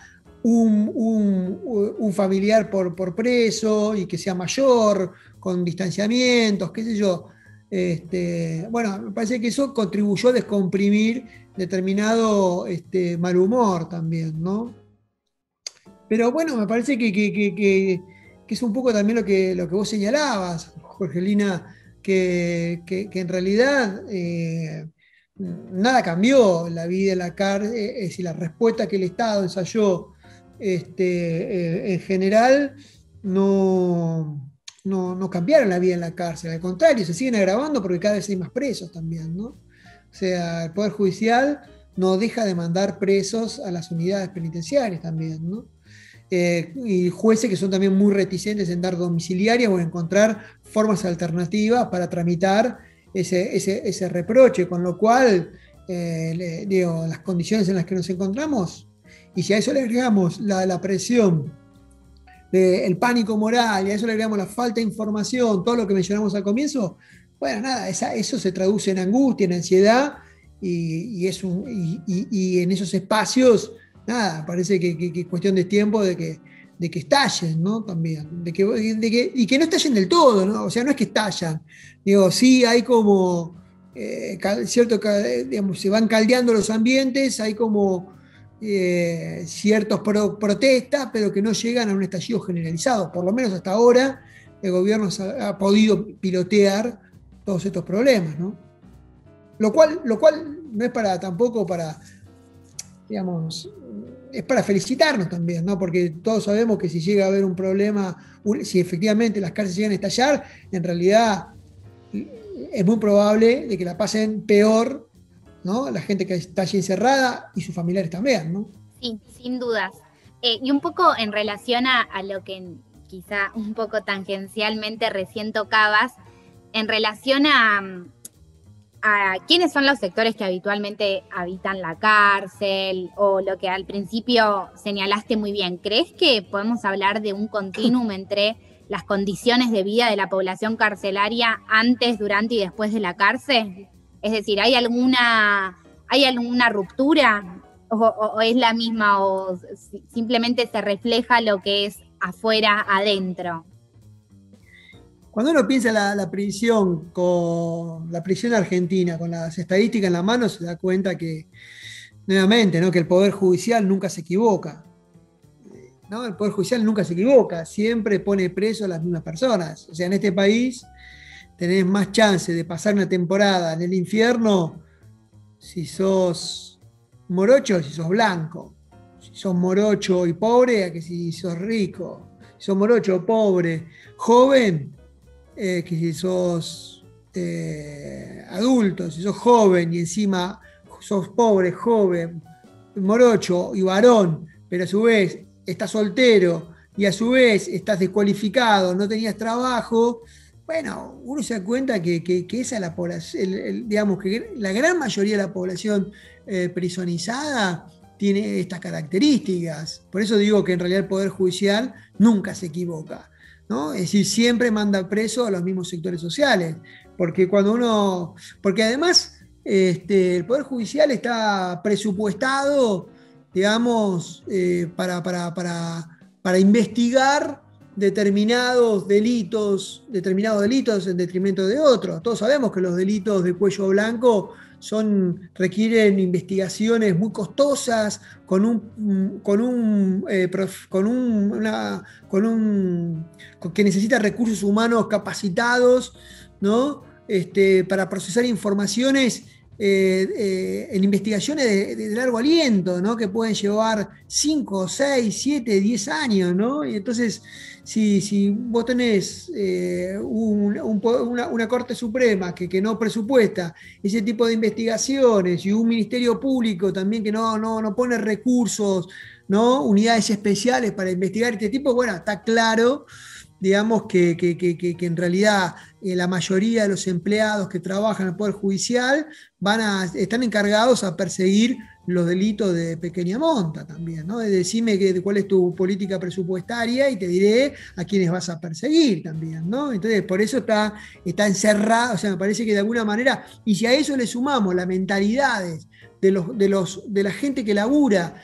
un familiar por preso y que sea mayor, con distanciamientos, qué sé yo. Bueno, me parece que eso contribuyó a descomprimir determinado mal humor también, ¿no? Pero bueno, me parece que es un poco también lo que vos señalabas, Jorgelina, que en realidad nada cambió la vida en la cárcel, es decir, la respuesta que el Estado ensayó en general no cambiaron la vida en la cárcel, al contrario, se siguen agravando porque cada vez hay más presos también, ¿no? O sea, el Poder Judicial no deja de mandar presos a las unidades penitenciarias también, ¿no? Y jueces que son también muy reticentes en dar domiciliaria o en encontrar formas alternativas para tramitar ese reproche, con lo cual, digo, las condiciones en las que nos encontramos, y si a eso le agregamos la presión, el pánico moral, y a eso le agregamos la falta de información, todo lo que mencionamos al comienzo, bueno, nada, eso se traduce en angustia, en ansiedad, y en esos espacios, nada, parece que es cuestión de tiempo de que estallen, ¿no? También, y que no estallen del todo, ¿no? O sea, no es que estallan, digo, sí hay como, cierto, digamos, se van caldeando los ambientes, hay como ciertas protestas, pero que no llegan a un estallido generalizado. Por lo menos hasta ahora el gobierno ha podido pilotear todos estos problemas, ¿no? Lo cual no es tampoco para, digamos, es para felicitarnos también, ¿no? Porque todos sabemos que si llega a haber un problema, si efectivamente las cárceles llegan a estallar, en realidad es muy probable de que la pasen peor, ¿no? La gente que está allí encerrada y sus familiares también, ¿no? Sí, sin dudas. Y un poco en relación a lo que quizá un poco tangencialmente recién tocabas, en relación a quiénes son los sectores que habitualmente habitan la cárcel, o lo que al principio señalaste muy bien. ¿Crees que podemos hablar de un continuum entre las condiciones de vida de la población carcelaria antes, durante y después de la cárcel? Es decir, ¿hay alguna ruptura o es la misma, o simplemente se refleja lo que es afuera, adentro? Cuando uno piensa la prisión con la prisión argentina, con las estadísticas en la mano, se da cuenta que, nuevamente, ¿no? Que el Poder Judicial nunca se equivoca, ¿no? El Poder Judicial nunca se equivoca, siempre pone preso a las mismas personas. O sea, en este país tenés más chance de pasar una temporada en el infierno si sos morocho o si sos blanco. Si sos morocho y pobre, a que si sos rico. Si sos morocho o pobre, joven, que si sos adulto, si sos joven y encima sos pobre, joven, morocho y varón, pero a su vez estás soltero y a su vez estás descualificado, no tenías trabajo, bueno, uno se da cuenta que esa es la población, digamos que la gran mayoría de la población prisonizada tiene estas características. Por eso digo que en realidad el Poder Judicial nunca se equivoca, ¿no? Es decir, siempre manda preso a los mismos sectores sociales, porque además el Poder Judicial está presupuestado, digamos, para investigar determinados delitos en detrimento de otros. Todos sabemos que los delitos de cuello blanco requieren investigaciones muy costosas, que necesita recursos humanos capacitados, ¿no? Para procesar informaciones en investigaciones de largo aliento, ¿no? Que pueden llevar 5, 6, 7, 10 años, ¿no? Y entonces, si vos tenés una Corte Suprema que no presupuesta ese tipo de investigaciones y un Ministerio Público también que no pone recursos, ¿no? Unidades especiales para investigar este tipo, bueno, está claro, digamos, que en realidad la mayoría de los empleados que trabajan en el Poder Judicial están encargados a perseguir los delitos de pequeña monta también, ¿no? Decime cuál es tu política presupuestaria y te diré a quiénes vas a perseguir también, ¿no? Entonces, por eso está encerrado, o sea, me parece que de alguna manera, y si a eso le sumamos las mentalidades de la gente que labura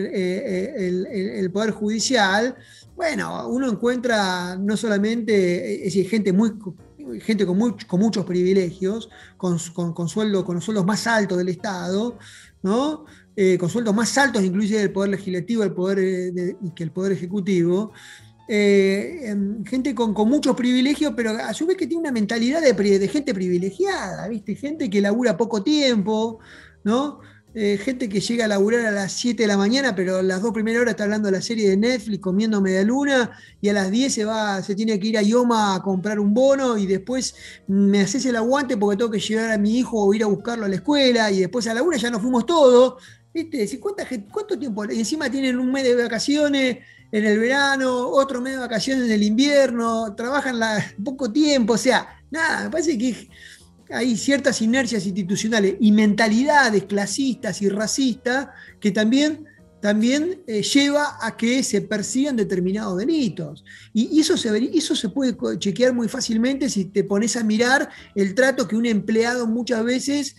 el Poder Judicial, bueno, uno encuentra no solamente gente con muchos privilegios, con los sueldos más altos del Estado, ¿no? Con sueldos más altos inclusive del Poder Legislativo que el Poder Ejecutivo. Gente con muchos privilegios, pero a su vez que tiene una mentalidad de gente privilegiada, ¿viste? Gente que labura poco tiempo, ¿no? Gente que llega a laburar a las 7 de la mañana, pero las 2 primeras horas está hablando de la serie de Netflix, comiendo media luna, y a las 10 se tiene que ir a IOMA a comprar un bono, y después me haces el aguante porque tengo que llevar a mi hijo o ir a buscarlo a la escuela, y después a la 1 ya nos fuimos todos. ¿Viste? ¿Cuánto tiempo? Y encima tienen un mes de vacaciones en el verano, otro mes de vacaciones en el invierno, trabajan poco tiempo, o sea, nada, me parece que hay ciertas inercias institucionales y mentalidades clasistas y racistas que también lleva a que se persigan determinados delitos. Y eso se puede chequear muy fácilmente si te pones a mirar el trato que un empleado muchas veces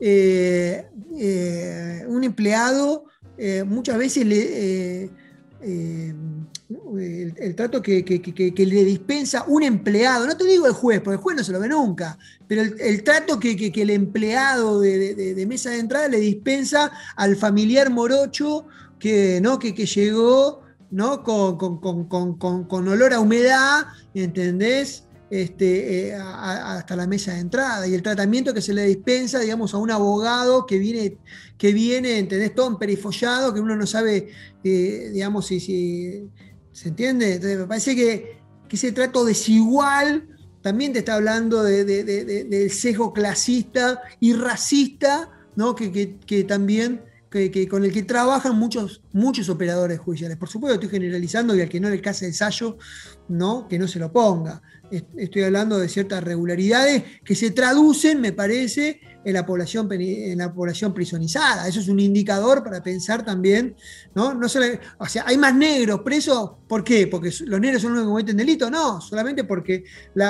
el trato que le dispensa un empleado, no te digo el juez, porque el juez no se lo ve nunca, pero el trato que el empleado de mesa de entrada le dispensa al familiar morocho que llegó, ¿no? con olor a humedad, ¿entendés? Hasta la mesa de entrada, y el tratamiento que se le dispensa, digamos, a un abogado que viene, ¿entendés? Todo emperifollado, que uno no sabe, digamos, si ¿se entiende? Entonces, me parece que ese trato desigual también te está hablando del sesgo clasista y racista, ¿no? que también con el que trabajan muchos operadores judiciales. Por supuesto, estoy generalizando, y al que no le case el sayo, ¿no? Que no se lo ponga. Estoy hablando de ciertas regularidades que se traducen, me parece, en la población prisonizada. Eso es un indicador para pensar también, ¿no? No solo, o sea, hay más negros presos. ¿Por qué? ¿Porque los negros son los que cometen delito? No, solamente porque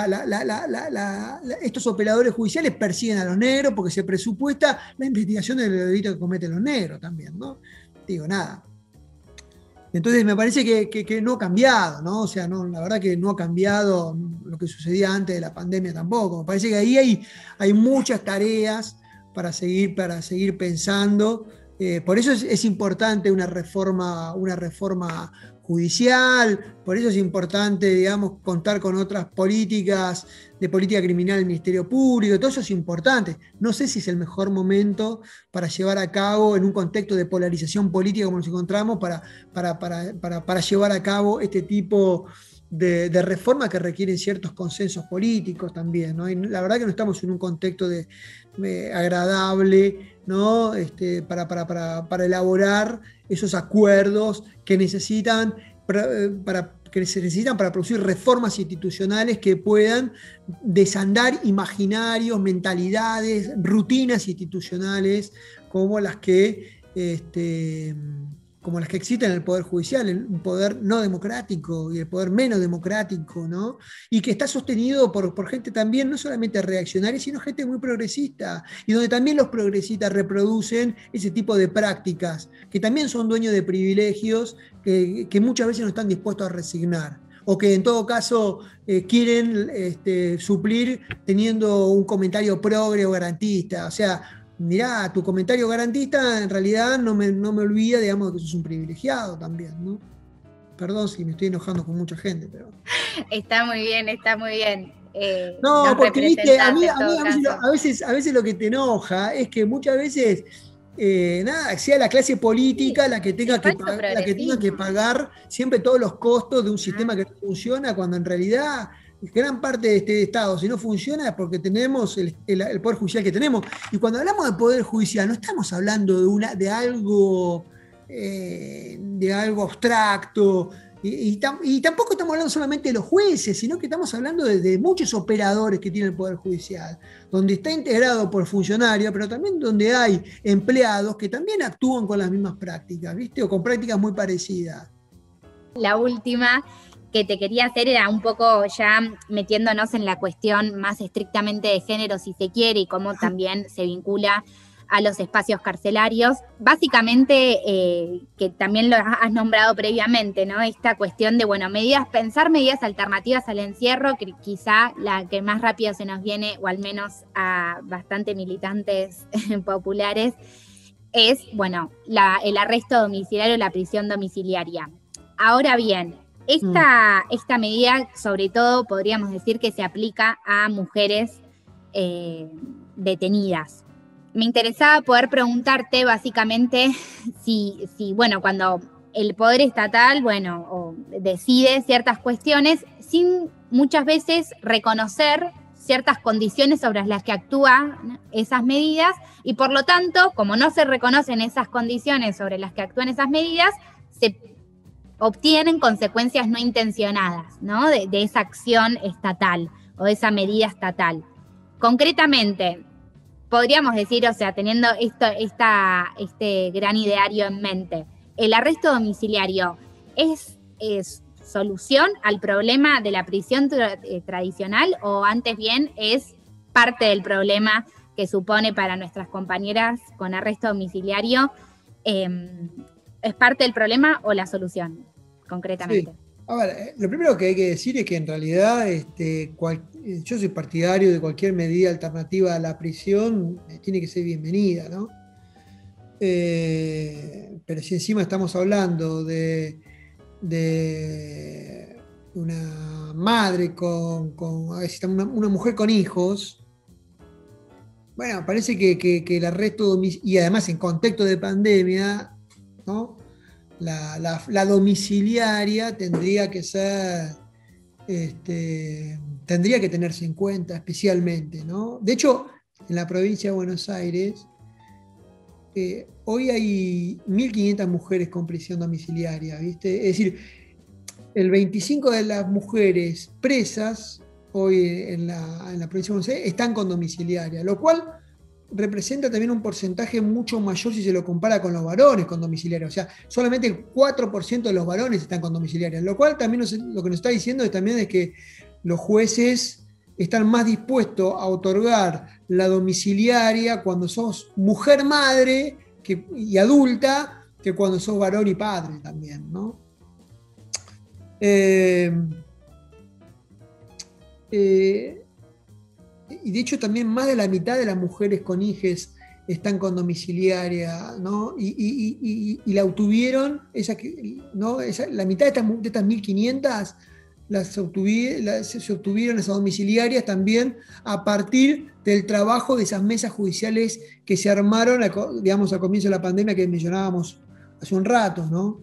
estos operadores judiciales persiguen a los negros, porque se presupuesta la investigación de los delitos que cometen los negros también, ¿no? Digo, nada. Entonces me parece que no ha cambiado, ¿no? O sea, no, la verdad que no ha cambiado lo que sucedía antes de la pandemia tampoco. Me parece que ahí hay muchas tareas para seguir pensando. Por eso es importante una reforma judicial, por eso es importante, digamos, contar con otras políticas de política criminal del Ministerio Público, todo eso es importante. No sé si es el mejor momento para llevar a cabo, en un contexto de polarización política como nos encontramos, para llevar a cabo este tipo de reformas que requieren ciertos consensos políticos también, ¿no? Y la verdad que no estamos en un contexto agradable, ¿no? Para elaborar esos acuerdos que se necesitan para producir reformas institucionales que puedan desandar imaginarios, mentalidades, rutinas institucionales como las que existen en el Poder Judicial, un poder no democrático y el poder menos democrático, ¿no? Y que está sostenido por gente también, no solamente reaccionaria, sino gente muy progresista, y donde también los progresistas reproducen ese tipo de prácticas, que también son dueños de privilegios que muchas veces no están dispuestos a resignar, o que en todo caso quieren suplir teniendo un comentario progre o garantista. O sea, mirá, tu comentario garantista en realidad no me olvida, digamos, que sos un privilegiado también, ¿no? Perdón si me estoy enojando con mucha gente, pero... Está muy bien, está muy bien. No, Nos porque viste, a representás mí, en todo caso. a veces lo que te enoja es que muchas veces, nada, sea la clase Sí, política la que el tenga falso la que tenga que progresismo. pagar siempre todos los costos de un Ah, sistema que no funciona, cuando en realidad gran parte de este Estado, si no funciona, es porque tenemos el Poder Judicial que tenemos. Y cuando hablamos de Poder Judicial, no estamos hablando de algo abstracto. Y tampoco estamos hablando solamente de los jueces, sino que estamos hablando de muchos operadores que tiene el Poder Judicial, donde está integrado por funcionarios, pero también donde hay empleados que también actúan con las mismas prácticas, ¿viste? O con prácticas muy parecidas. la última que te quería hacer era un poco ya metiéndonos en la cuestión más estrictamente de género, si se quiere, y cómo también se vincula a los espacios carcelarios. Básicamente, que también lo has nombrado previamente, ¿no? Esta cuestión de, bueno, pensar medidas alternativas al encierro, que quizá la que más rápido se nos viene, o al menos a bastante militantes populares, es, bueno, el arresto domiciliario, la prisión domiciliaria. Ahora bien, esta medida, sobre todo, podríamos decir que se aplica a mujeres detenidas. Me interesaba poder preguntarte básicamente bueno, cuando el poder estatal, bueno, decide ciertas cuestiones sin muchas veces reconocer ciertas condiciones sobre las que actúan esas medidas, y por lo tanto, como no se reconocen esas condiciones sobre las que actúan esas medidas, se obtienen consecuencias no intencionadas, ¿no? De esa acción estatal o de esa medida estatal. Concretamente, podríamos decir, o sea, teniendo este gran ideario en mente, ¿el arresto domiciliario es solución al problema de la prisión tradicional, o antes bien es parte del problema que supone para nuestras compañeras con arresto domiciliario? ¿Es parte del problema o la solución, concretamente? Sí. A ver, lo primero que hay que decir es que en realidad yo soy partidario de cualquier medida alternativa a la prisión, tiene que ser bienvenida, ¿no? Pero si encima estamos hablando de una madre una mujer con hijos, bueno, parece que el arresto y además en contexto de pandemia, ¿no? La domiciliaria tendría que ser, tendría que tenerse en cuenta especialmente, ¿no? De hecho, en la provincia de Buenos Aires, hoy hay 1.500 mujeres con prisión domiciliaria, ¿viste? Es decir, el 25% de las mujeres presas hoy en la provincia de Buenos Aires están con domiciliaria, lo cual representa también un porcentaje mucho mayor si se lo compara con los varones con domiciliaria. O sea, solamente el 4% de los varones están con domiciliaria, lo cual también lo que nos está diciendo también es que los jueces están más dispuestos a otorgar la domiciliaria cuando sos mujer madre y adulta que cuando sos varón y padre también, ¿no? Y de hecho también más de la mitad de las mujeres con hijes están con domiciliaria, ¿no? Y la obtuvieron, ¿no? La mitad de estas 1.500 se obtuvieron esas domiciliarias también a partir del trabajo de esas mesas judiciales que se armaron, digamos, al comienzo de la pandemia que mencionábamos hace un rato, ¿no?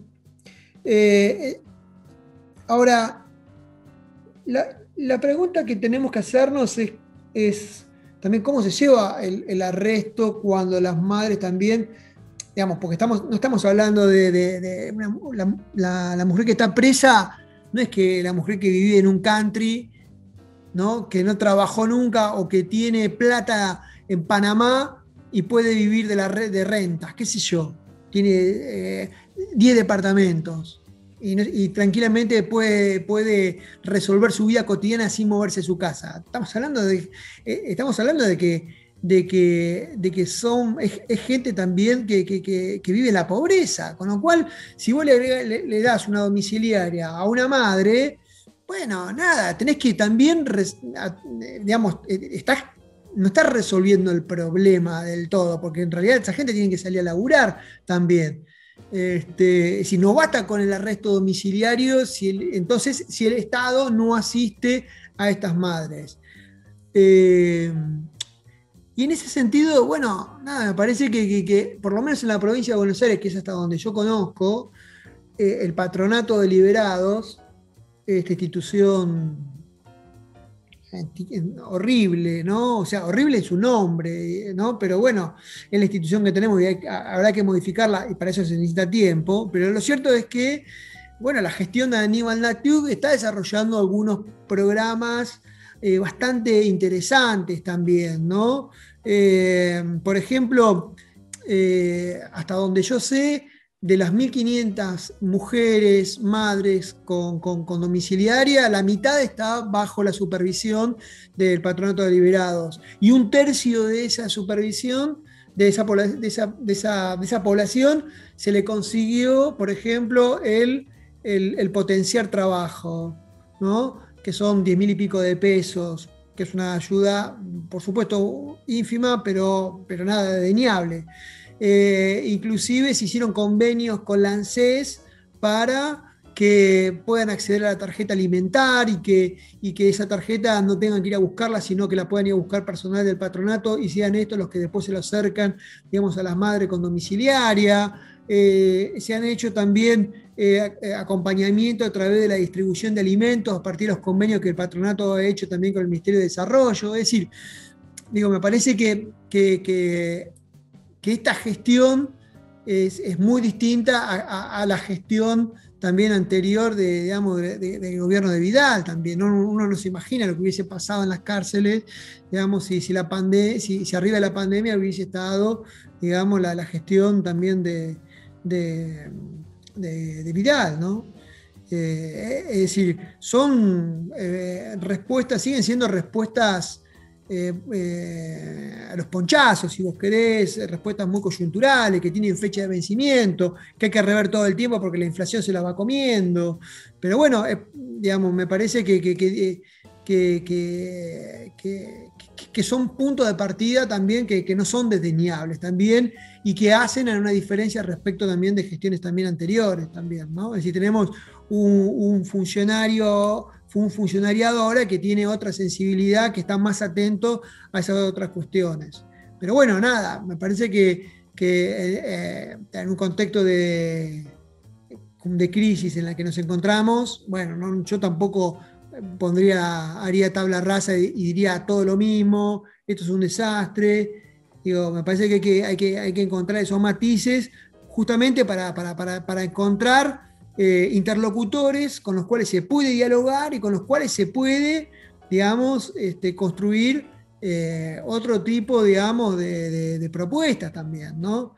Ahora, la pregunta que tenemos que hacernos es también cómo se lleva el arresto cuando las madres también, digamos, porque no estamos hablando de la mujer que está presa, no es que la mujer que vive en un country, ¿no? Que no trabajó nunca o que tiene plata en Panamá y puede vivir de rentas, qué sé yo, tiene 10 departamentos. Y tranquilamente puede resolver su vida cotidiana sin moverse de su casa. Estamos hablando de que es gente también que vive en la pobreza. Con lo cual, si vos le das una domiciliaria a una madre, bueno, nada, tenés que también, digamos, estás no está resolviendo el problema del todo, porque en realidad esa gente tiene que salir a laburar también. Si no basta con el arresto domiciliario, entonces si el Estado no asiste a estas madres. Y en ese sentido, bueno, nada, me parece que por lo menos en la provincia de Buenos Aires, que es hasta donde yo conozco, el Patronato de Liberados, esta institución horrible, ¿no? O sea, horrible es su nombre, ¿no? Pero bueno, es la institución que tenemos y habrá que modificarla y para eso se necesita tiempo. Pero lo cierto es que, bueno, la gestión de Aníbal Latug está desarrollando algunos programas bastante interesantes también, ¿no? Por ejemplo, hasta donde yo sé, de las 1.500 mujeres, madres con domiciliaria, la mitad está bajo la supervisión del Patronato de Liberados. Y un tercio de esa supervisión, de esa población, se le consiguió, por ejemplo, el potenciar trabajo, ¿no? Que son 10.000 y pico de pesos, que es una ayuda, por supuesto, ínfima, pero nada desdeñable. Inclusive se hicieron convenios con la ANSES para que puedan acceder a la tarjeta alimentar y que esa tarjeta no tengan que ir a buscarla, sino que la puedan ir a buscar personal del patronato y sean estos los que después se lo acercan, digamos, a las madres con domiciliaria. Se han hecho también acompañamiento a través de la distribución de alimentos a partir de los convenios que el patronato ha hecho también con el Ministerio de Desarrollo. Es decir, digo, me parece que esta gestión es muy distinta a la gestión también anterior del gobierno de Vidal también. Uno no se imagina lo que hubiese pasado en las cárceles, digamos, si arriba de la pandemia hubiese estado, digamos, la gestión también de Vidal, ¿no? Es decir, son respuestas, siguen siendo respuestas a los ponchazos, si vos querés, respuestas muy coyunturales, que tienen fecha de vencimiento, que hay que rever todo el tiempo porque la inflación se la va comiendo. Pero bueno, digamos, me parece que son puntos de partida también que no son desdeñables también y que hacen una diferencia respecto también de gestiones también anteriores también, ¿no? Es decir, tenemos un funcionariado ahora que tiene otra sensibilidad, que está más atento a esas otras cuestiones. Pero bueno, nada, me parece que en un contexto de crisis en la que nos encontramos, bueno, yo tampoco haría tabla rasa y diría todo lo mismo, esto es un desastre. Digo, me parece que hay que encontrar esos matices justamente para encontrar interlocutores con los cuales se puede dialogar y con los cuales se puede, digamos, construir otro tipo, digamos, de propuestas también, ¿no?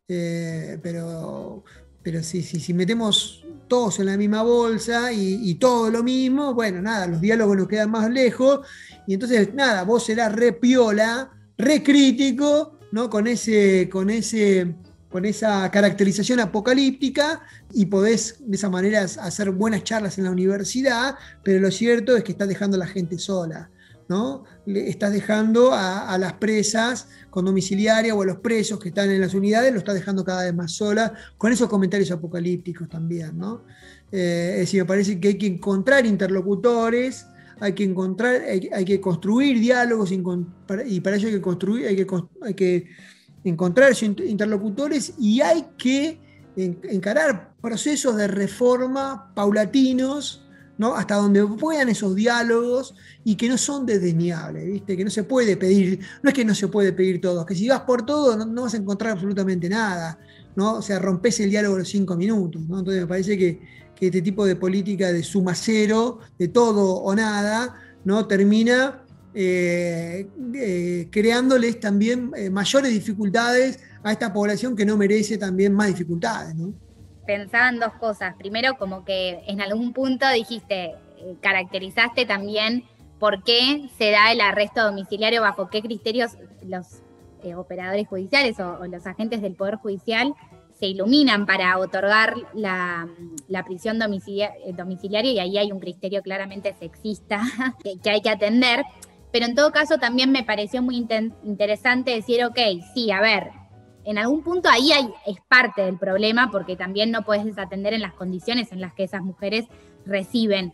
Pero si metemos todos en la misma bolsa y todo lo mismo, bueno, nada, los diálogos nos quedan más lejos y entonces, nada, vos serás re piola, re crítico, ¿no? Con esa caracterización apocalíptica y podés de esa manera hacer buenas charlas en la universidad, pero lo cierto es que estás dejando a la gente sola, ¿no? Estás dejando a las presas con domiciliaria o a los presos que están en las unidades, lo estás dejando cada vez más sola, con esos comentarios apocalípticos también, ¿no? Es decir, me parece que hay que encontrar interlocutores, hay que construir diálogos y para ello hay que encontrar esos interlocutores y hay que encarar procesos de reforma paulatinos, ¿no? Hasta donde puedan esos diálogos y que no son desdeñables, ¿viste? Que no se puede pedir, no es que no se puede pedir todo, es que si vas por todo no vas a encontrar absolutamente nada, ¿no? O sea, rompes el diálogo en los 5 minutos, ¿no? Entonces me parece que este tipo de política de suma cero, de todo o nada, ¿no? Termina creándoles también mayores dificultades a esta población que no merece también más dificultades, ¿no? Pensaba en dos cosas. Primero, como que en algún punto dijiste, caracterizaste también por qué se da el arresto domiciliario, bajo qué criterios los operadores judiciales o los agentes del Poder Judicial se iluminan para otorgar la prisión domiciliaria, y ahí hay un criterio claramente sexista que hay que atender. pero en todo caso también me pareció muy interesante decir, ok, sí, a ver, en algún punto ahí es parte del problema, porque también no puedes desatender en las condiciones en las que esas mujeres reciben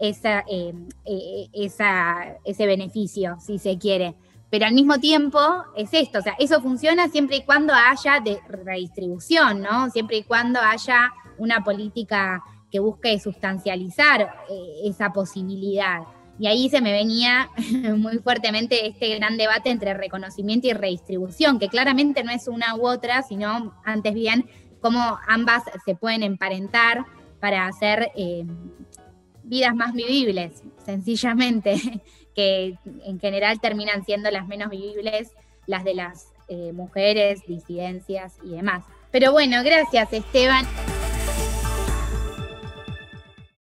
ese beneficio, si se quiere. Pero al mismo tiempo es esto, o sea, eso funciona siempre y cuando haya redistribución, ¿no? Siempre y cuando haya una política que busque sustancializar esa posibilidad. Y ahí se me venía muy fuertemente este gran debate entre reconocimiento y redistribución, que claramente no es una u otra, sino antes bien cómo ambas se pueden emparentar para hacer vidas más vivibles, sencillamente, que en general terminan siendo las menos vivibles, las de las mujeres, disidencias y demás. Pero bueno, gracias, Esteban.